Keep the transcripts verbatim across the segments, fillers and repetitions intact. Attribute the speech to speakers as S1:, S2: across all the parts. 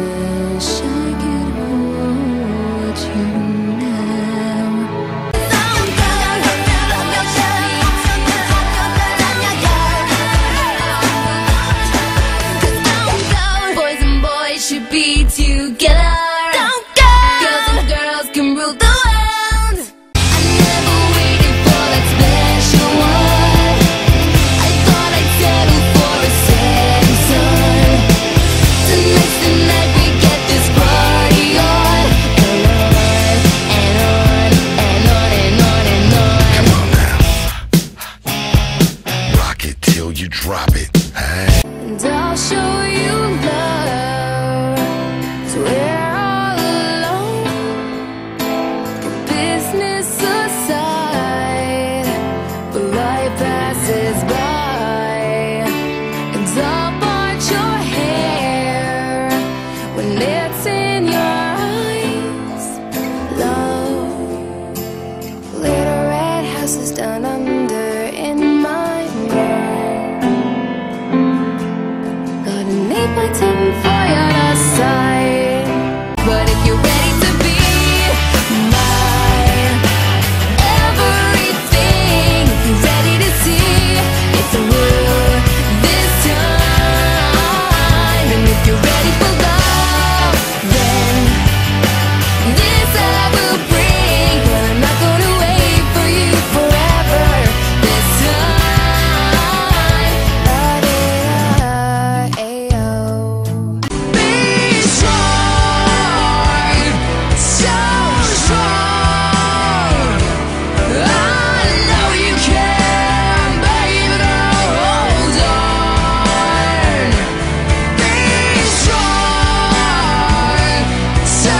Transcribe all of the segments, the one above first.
S1: wish I could hold you now. Boys and boys should be together. Don't go. Girls and girls can rule the world. I never waited for that special one. I thought I'd settle for a setting sun. Tonight's the night we get this party on. And on, and on, and on, and on, and on.
S2: Come on now. Rock it till you drop it. Hey.
S1: And I'll show you love. So we're all alone. Put business aside, but life passes by. And I'll part your hair when it's in your eyes. Love, little red houses down under in my mind. Gotta need my tin foil on our side. But if you're ready to be my everything, if you're ready to see it's a world this time, and if you're ready for love, then this I will bring. But I'm not gonna wait for you forever this time. La-di-da-ay-yo. Be strong, so strong. I know you can, baby girl, hold on. Be strong, so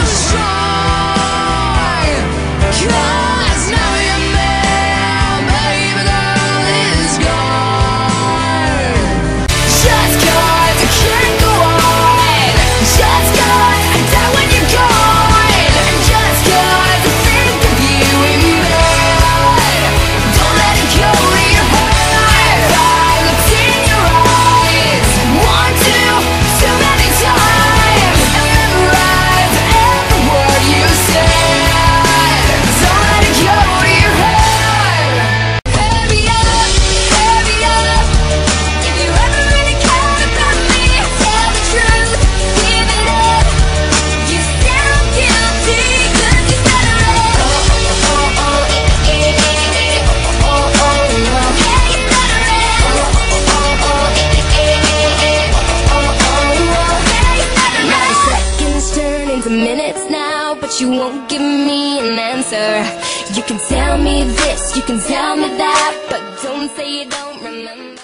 S1: strong. 'Cause now your man, baby girl, is gone. Just 'cause I can't go on, just 'cause I doubt when you're gone, just 'cause I think of you in bed. Don't let it go to your heart. I looked in your eyes one, two, too many times, and memorized every word you said. Don't let it go to your heart. Hurry up, hurry up. If you ever really care about me, tell the truth, give it up. You sound guilty 'cause you better it. Oh, oh, oh, oh, eh, eh, eh, eh, oh, oh, oh, oh. Hey, you better it. Oh, oh, oh, oh, eh, eh, eh, eh, oh, oh, oh, oh. Hey, you better it. Now the seconds turn into minutes now, but you won't give me an answer. You can tell me this, you can tell me that, but don't say you don't remember.